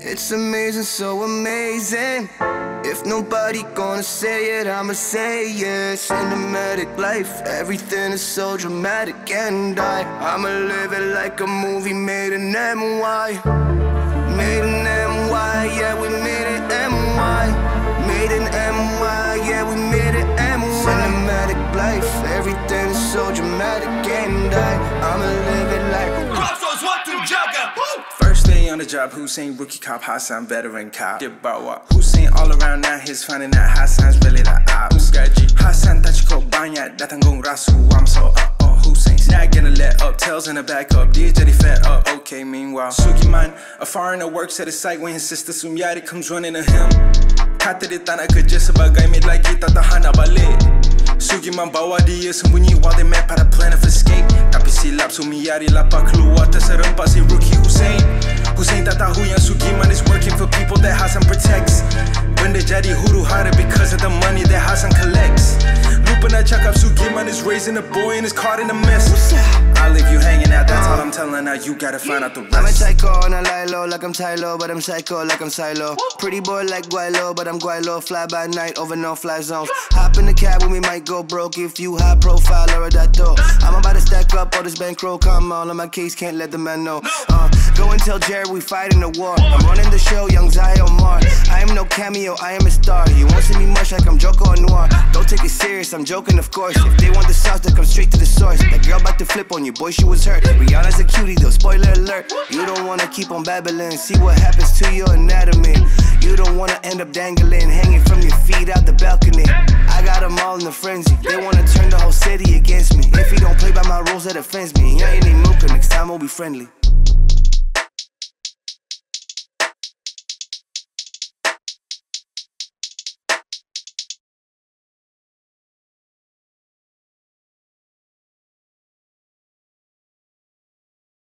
It's amazing, so amazing. If nobody gonna say it, I'ma say it. Cinematic life, everything is so dramatic. And I'ma live it like a movie made in NY. Made in NY, yeah, we made it NY. Made in NY, yeah, we made it NY. Cinematic life, everything is so dramatic. And I'ma live it like Crossroads, Two Jaga. First day on the job, Hussein, rookie cop, Hassan, veteran cop. Get bawak. Hussein all around now, he's finding out Hassan's really the op. Hassan touch ko banyak, datang gong rasu, I'm so Hussein's not gonna let up, tails in the back up, dia jadi fed up. Okay, meanwhile, Sugiman, a foreigner works at his site when his sister Sumyari comes running to him. Kata dia tak nak kerja sebagai maid lagi, tak tahan nak balik. Sugiman bawa dia sembunyi while they met pada plan of escape. Tapi silap Sumyari lapar keluar terserempak si rookie Hussein. Hussein tak tahu yang Sugiman is working for people that Hassan protects. Benda jadi huru-hara because of the money that Hassan collects. Lupa nak cakap Sugiman is raising a boy and is caught in a mess. I'll leave you hanging out, that's all I'm telling her. You gotta find out the rest. I'm a psycho and I lie low like I'm Tylo, but I'm psycho like I'm Silo. Pretty boy like Guaylo, but I'm Guaylo. Fly by night over no fly zones. Hop in the cab when we might go broke if you high profile or a dato. I'm about to stack up all this bankroll, come on my case, can't let the man know. Go and tell Jared we fighting the war. I'm running the show, young Zion Mar. I am no cameo, I am a star. You won't see me much like I'm Joko or Noir. Don't take it serious, I'm joking of course. If they want the sauce, they come straight to the source. That girl about to flip on you, boy, she was hurt. Rihanna's a cutie though, spoiler alert. You don't wanna keep on babbling, see what happens to your anatomy. You don't wanna end up dangling, hanging from your feet out the balcony. I got them all in a frenzy, they wanna turn the whole city against me. If he don't play by my rules, that offends me. Yeah, any mooka, next time we'll be friendly.